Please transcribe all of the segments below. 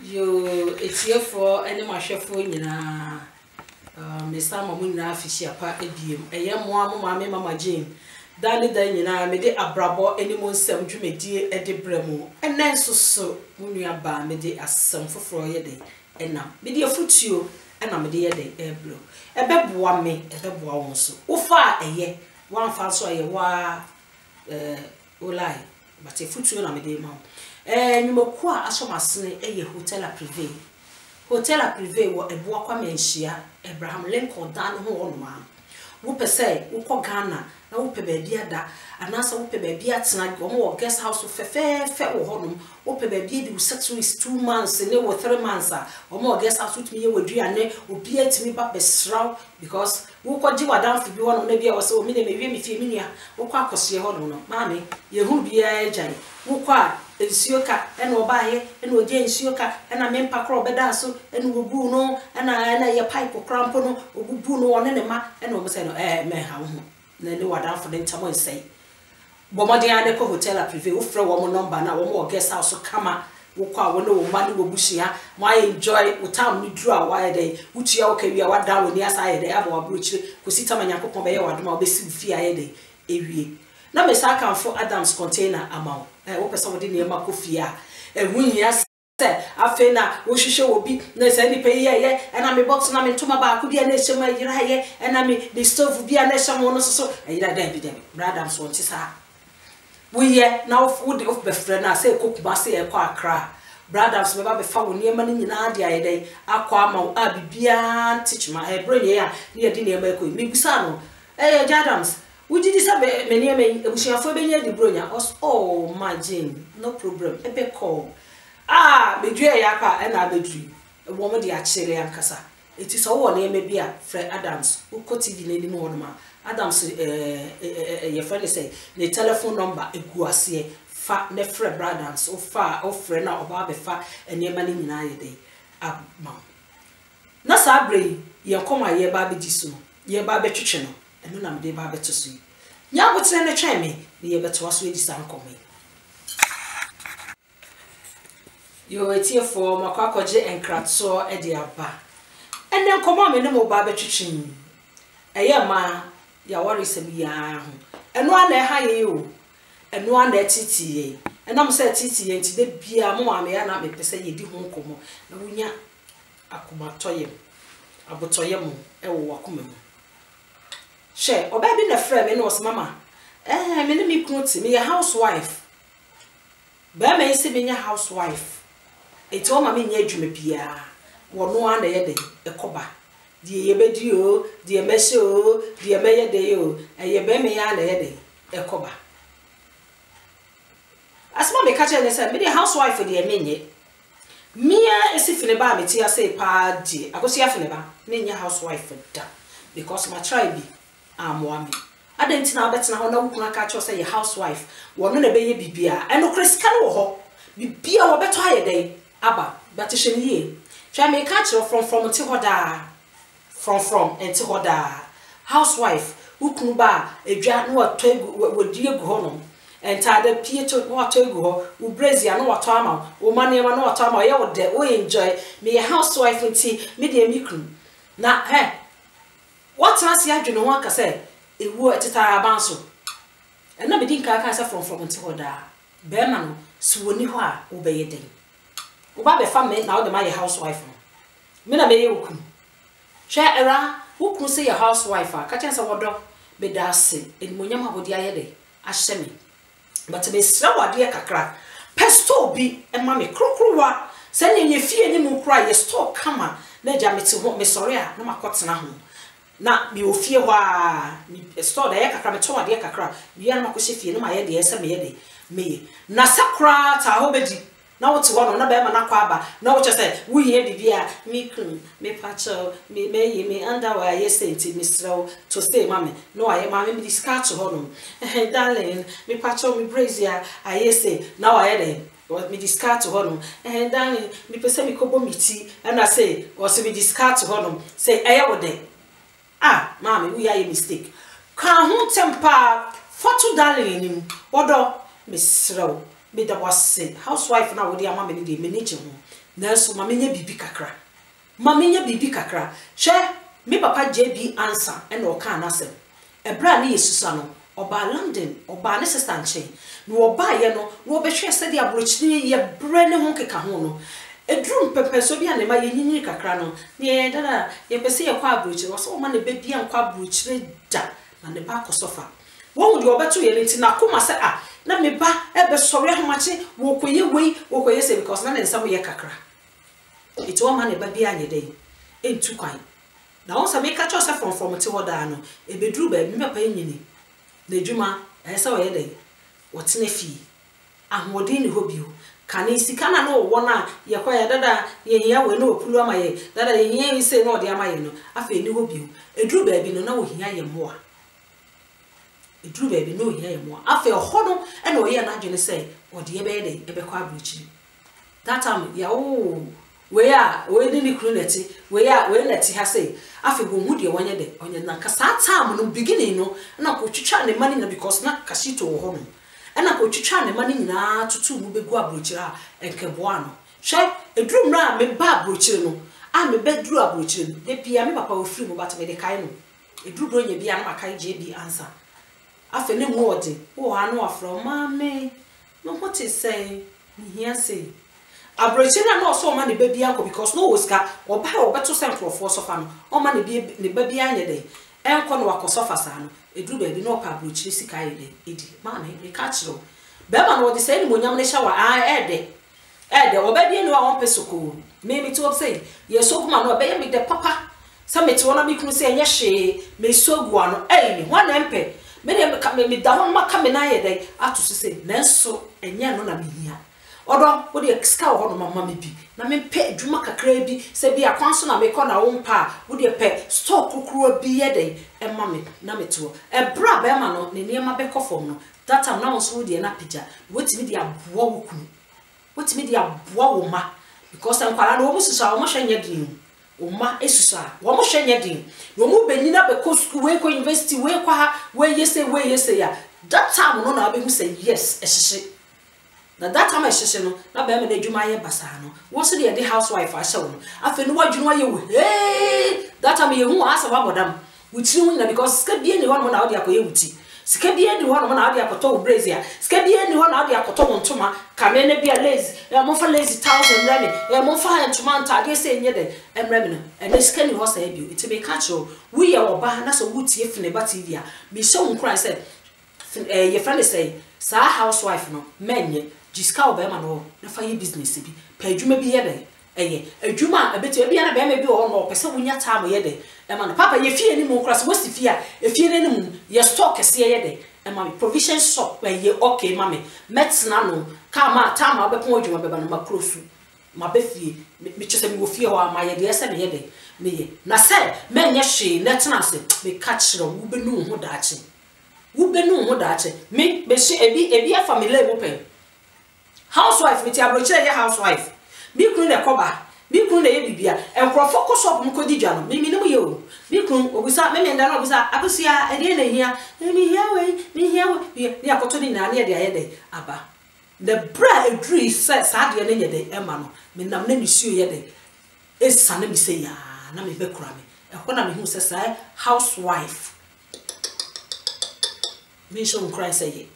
Yo, it's here for any mashefo nyina. Mr. Mamu nyina afishia pa ebiem. Eye moa mama Jane. Dani da nyina me de abrabo any mo nsem dwumedie e de bremu. Enen so munua ba me de asem foforo ye de enam. Me de afutuo enam me de ye de eblo. Ebeboa me, ebeboa won so. Wo fa eye, wan fa so eye wa olai. But afutuo na me de ma. Nyumoku a asomasene eye hotel a privé. Hotel a privé wo eboa kwa menhia Abraham Lincoln dan ho onoma. Wo pese wo ko Ghana na wo pe baabi ada anasa wo pe baabi atena wo guest house fe wo honom wo pe baabi di wo settle is 2 months ne wo 3 months a wo guest house utimi ye waduane obi atimi ba besraw because wo ko ji wadan fi bi honom na bia wo se o mi ne me wie me fie minua wo ko akose honom no maame ye hu bia agyan wo ko a ensioka ena obaye ena oje ensioka ena mempa kro beda so ena obu no ena ye pipe crampo no obubu no one ne ma ena o se no me ha ho na ne wadan for den tamo nsei bomode ade ko hotel a privé wo frɛ wo mo number na wo mo guest house kama wo kwa wo no wo ma ne wo busia mo enjoy wo time ni dru a wa ye wo tua wo ka wi a wa da wo ni asa ye de aba wa bro chire ko sita manyakopon be ye wadoma wo be si fi aye de ewie na me sa kan for Adams container amount wo pesa wo de ne ma kofia ehunhia se afe na wo hwehwe obi na se ni pe ye na me box na me ntoma ba ko bia na ehye ma yira ye na me the stove bia na ehye mo no so yira da bi dem Adams won ti sa wo ye na wo de of be frɛ na se kokuba se e kwa Accra Adams me ba be fa wo ne ma ni nyina de aye dai akwa ma a bibia tichma brain ye a ne de ne ma ko me bisa no Adams we did this many ebusiafo benye di bronya us oh imagine no problem ebe call bedue ya pa na bedru wo mo de a kire yankasa eti so wo na eme bia Fred Adams uko TV na nim wo ma Adams ye friend say the telephone number eguase fa ne Fred Adams o friend na oba be fa enema ni nyina ye de ma na sa bre ye koma ye ba be diso ye ba be twetwe no enu na mde ba beto so nya botre ne twen me ye beto aso edi san komi yo etie for makwakoje enkratso e de aba enne nkomo me ne mo ba betwetwen eye ma ya wori se bi ya ho enu ana ha ye o enu ana etiti ye enam se etiti ye nti de bia mo ame ya na me pese ye di ho nkomo na wunya akomatoyem abotoyem e wo wakoma mu she oba bi na frɛ me no was mama me ne me knuti me housewife ba me isi me housewife eti o ma me nya adwuma bia wo no ana ye de ekoba die ye bedi o die mehye o die meye de o eye ba me ya na ye de ekoba asma me kache ne se me housewife de me nye mia esi fine ba me ti ase pa di akosi afine ba me nya housewife da because my tribe amwami adenti na betina ho na wukuna ka cho say your housewife wono na beye bibia eno kreska no ho bibia wo beto aye dey aba but hweniye twa me ka cho from ti hoda from enti hoda housewife wukunu ba edwa no wato wodi egu ho no enta da pieto no wato egu ho u brazia no wato ama wo mane ma no wato ama ye wo de wo enjoy me housewife nti me de mikru na what has ya dwene ho aka say ewu etitara banso na be din ka say from nti hoda be ma no suwoni ho a wo be yeden wo ba be family na wo de my housewife me na me ye oku hwe era wo kun say your housewife a ka chen say wodo be da ase enimonyam abodi aye de ahye me but be sra wade kakra pesto bi e ma me krokrowa say ne ye fie ni mu kra ye store kama na ja me te ho me sorry a na makotena ho na mi ofie ho a mi store da ye kakra me to wade kakra bia na makohye fie no ma ye de ese me ye de me na sakra ta ho bedi na wote ho no na be ma na kwa aba na wo che say wo ye bibia mi kun me pacho me ye me underwear ye senti mi sraw to say mama no aye mama me discard to ho no darling me pacho me brazier aye say na wa ye de me discard to ho no darling me pese me kobo miti and I say was me discard to ho no say aye wo de mama we are a mistake kan ho tempa foto darling nim odo me sraw me da wase housewife na wo de ama me ne de manage ho nanso ma menye bibi kakra hwe me papa JB answer e no ka anasem ebra ne yesusa no oba London oba ne sister nche no oba ye no no obehwe se de abrochiri ye bre ne ho keka ho no edrum pepe so bia ne ma ye nyinyi kakra no ne dada ye pese ye kwa abrochiri so o ma ne be bia nkwa abrochiri da na ne ba kosofa wo wo de obeto ye lenti na koma se na me ba ebe sori ahomache wo koye se because na ne nsa wo ye kakra iti wo ma ne ba bia anye dey entu kwan na won sa me ka cho se from ti hoda no ebedru ba mi papa nyini na adwuma esa wo ye dey wotene fi ahode ni hobio kana isika na no wo na ye kwa ya dada ye hia we no opulu ama ye dada ye hia yi se no de ama ye no afa ni hobio edru ba bi no na wo hia ye moa edru ba bi no hia ye moa afa ho no e na wo ye na adwene se wo de ye be dey e be kwa abruchi that time ya we ni kru neti we neti ha say afi go hu de wonye de onye na kasa time no beginning no na ko twitwa ne mani na because na kasito wo ho no na ko twitwa ne mani nyina tutu mu begu abrochira enkeboa no hwe edrum na me ba abrochire no me bedru abrochire no de pia me papa ofiri mu bat me de kai no edru bro nya bia na makai JB answer afi ne mu ode wo ha no afro mame no what is say me here say abrochira no so ma ne baby anko because no woska oba obeto central for sofa no o ma ne baby anye dey enko no wakosofa sa no edru ba bi no pa abrochiri sika ye dey edi ma ne ka chiro be ma no de say ni monyam ne shawa ede obedi ni wa won pesoko me to say ye so kuma no be ye me de papa sa me to na me kunu say enye hwe me sogu ano ni ho na mpe me da ho ma ka me na ye dey ato say nanso enye no na me hia odo wo de ska wo no mama me bi na me pe adwuma kakra bi se bi akwanso na me ko na wo mpa wo de pe stock kokoro bi ye dey e ma me na me to e bra be ma no ne niam be kofom no that time na wo so de na pija wotimi de aboa wo kunu wotimi de aboa wo ma because enkwara no wo mususa wo mo hwanye din wo ma esusa wo mo hwanye din wo mo benyina be ko school we ko university we kwa ha we yese ya that time no na be hu say yes ehye na that time ehye no na be me na adwuma ye basa no wo so de housewife a hye wo afa ni wadwuma ye wo that time ye hu asa babodam wuti hu na because ska bie ni ho no na wo de akoye wuti ska bie ni ho no na wo de akoto brazia ska bie ni ho na wo de akoto wontoma kame na bia lazy mo fa lazy 1000 remi mo fa ntoma ntade se enye de emremi no na ska ni ho sa ebio iti be catch wo ye wo ba na so wuti efine ba tv a me show nkran say your friend say sa housewife no menye jiska obema no na fa ye business bi pa adwuma bi ye de adwuma abeti bia na be ma bi o no pese wunya time ye de ma no papa ye fie ni mu cross wo si fie fie ni mu ye stock se ye de ma provision shop ye okay ma me metna no ka ma time abepon adwuma be ba no ma cross ma be fie me chese mi wo fie ho ma ye de se me ye de me ye na se menye hwe na tena se me catch ro wo be nu ho daache me be se ebi a family mo pen housewife me ti abrochire ye housewife mi kunu ne koba mi kunu ne ye bibia enkrofo ko shop mo kodi dwa no mi ne mo ye o mi kunu obusa me nda no obusa abusia ede na hia mi hia we ni akoto ni na ne de aye de aba the bra edri sa de ne ye de ema no me nam na nisuo ye de esane mi se ya na me be kura me e na me hu se sa housewife me show cry say ye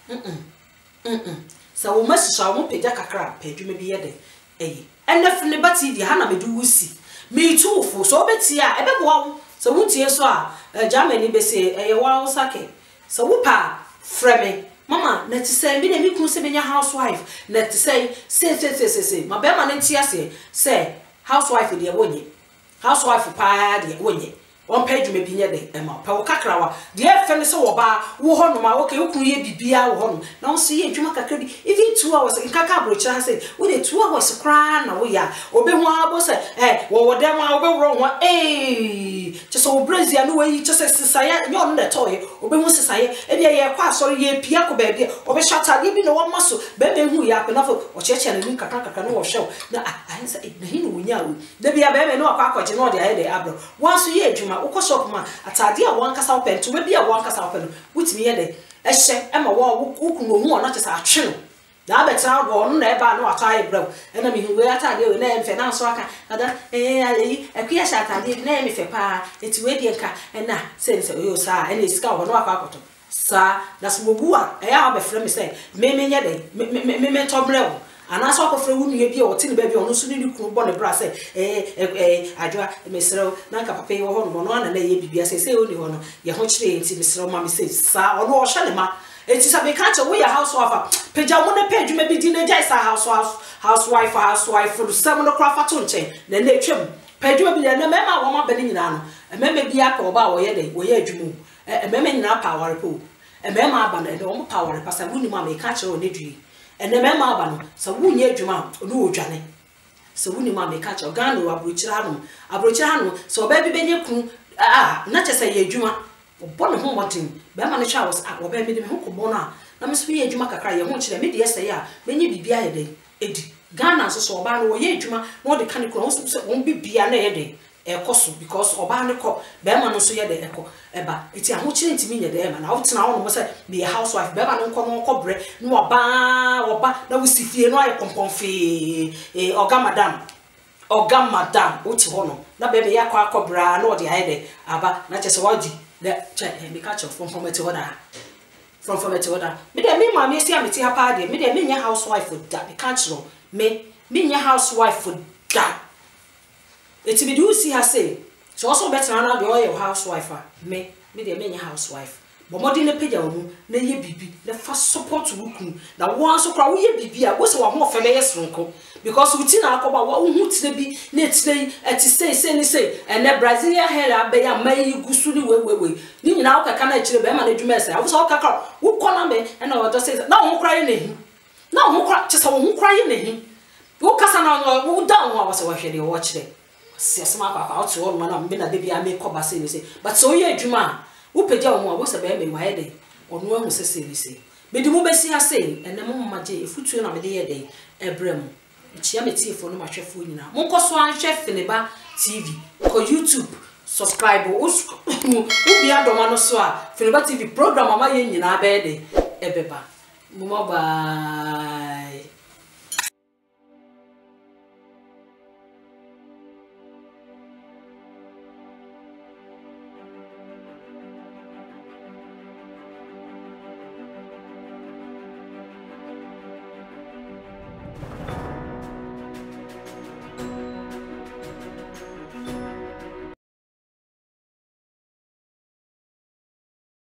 sa wo masisa wo peja kakra pa adwuma bi ye de enef ne bati di ha na me du wusi me tuufo so beti a ebe bo wo so wuntie so a Germany be say wa wo sake so wo pa freme mama na ti say bi na mi kun se benya housewife na ti say ma be ma na ntia say housewife de wonye housewife pa de wonye on page me bi nye de ma pa wo kakrawa de efe ne se wo ba wo ho no ma wo ke wo kun ye bibia wo ho no na wo se ye adwuma kakra bi even 2 hours nkaka abrocha ha say wo de 2 hours kra na wo ya obe hu abo se wo dem a obe wro ho che so brazia no we che se sisaye nyo no de toy obe hu sisaye e bia ye kwa asori ye pia ko ba bia obe shata de bi no wo maso be be hu ya penafo o cheche na ni kakra no wo hwe na ahensa na hinu wo nya wo de bia be me no akwa akwaje no de aye de abro wan so ye adwuma uko shop ma atade a won kasa open to we bia won kasa open wutimi ye de ehye e ma wo ukunu hu ona chesa atwe no da betra go no na eba no atwa ebra na me hu we atade we na emfe na so aka ada ayi akuya sha atade na me fe pa eti we die nka na sense oyo sa na sika ho no akwakoto sa na so bobu a ya be frɛ me sɛ me nye de me tobre wo ana so akofrɛ wo nua bi a wote ne ba bi ono so ne kunu bɔ ne bra sɛ adwa me srɛ na nka papa yi wo ho no no na ye bibia sɛ oni ho no ye ho kyerɛ enti me srɛ ma me sɛ sa ono o hwɛ ne ma eti sabe catch we ya housewife peja mo ne page me bi di na jai sa housewife for some no craft to nchen na na twem page bi na mema wo ma bani nyina no mema bi aka oba wo ye de wo ye adwumu mema nyina power po mema aba na de wo power pa sa wuni ma me catch o ne dwi mema aba no sa wunye adwuma no odwane sa wuni ma me catch o gan no abrochira no so oba bi benye kun na chese ye adwuma obone ho modin be ma ne twa was oba me de me ho kobo na me so ye adwuma kakra ye ho kire me de yesɛ ya benye bibia ye de edi Ghana so oba no ye adwuma no de kan kro so won bibia na ye de ekoso because oba ne ko be ma no so ye de eko eba eti aho kire ntimi nye de ma na wo tena ho no say be a housewife be ma no ko bre no oba na wo sifie no aye kompomfe oga madam oti ho no na be ya kwa akobra na odi aye de aba na chese wadi the check me catch from it order from it order me dey me ma me see am ti ha pa dey me dey me nya housewife for that me catch no me nya housewife for that eti me do see her say so also better na dey your housewife me dey me nya housewife but modi ne page wo na ye bibi na fa support wukun na wo so kra wo ye bibi a wo se wo ho fe me yesronko because uti na akoba wo hu tire bi na tire eti say ene Brazilian hair abeya mai gusu ni we ni nyina wo kaka na kire be ma na dwuma ese wo so wo kaka wo kona me na wo do say na wo kra ye nehi na wo kra chese wo kra ye nehi wo kasa na wo down wo se wo hwede wo kire sesema papa wo to wo na me na de bia me koba say ni say but so ye adwuma wo peja wo wo se be me wa ye de onu ahu se say me di mo besi ha say ene mo maje efutuo na me de ye de ebrem chia me tifo no mahwefo nyina monko so anhwe Feneba TV ko YouTube subscribe wo bia doma no so a Feneba TV program ama ye nyina be de ebeba mo bye.